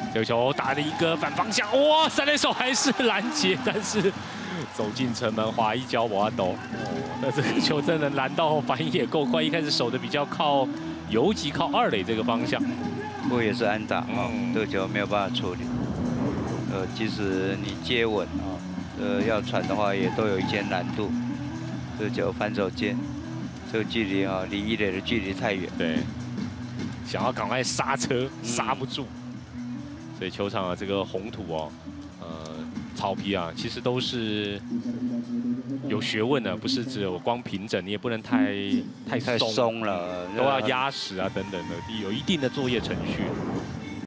这个球打了一个反方向，哇，三垒手还是拦截，但是走进城门，滑一脚瓦斗。那这个球真的拦到反应也够快，一开始守的比较靠游击，靠二垒这个方向。 不过也是安打啊，这个球没有办法处理。即使你接稳啊，要传的话也都有一些难度。这个球反手接，这个距离啊，离一垒的距离太远。 对，想要赶快刹车，刹不住。所以球场啊，这个红土哦，草皮啊，其实都是有学问的，不是只有光平整，你也不能太松松了， 都要压实啊等等的，有一定的作业程序。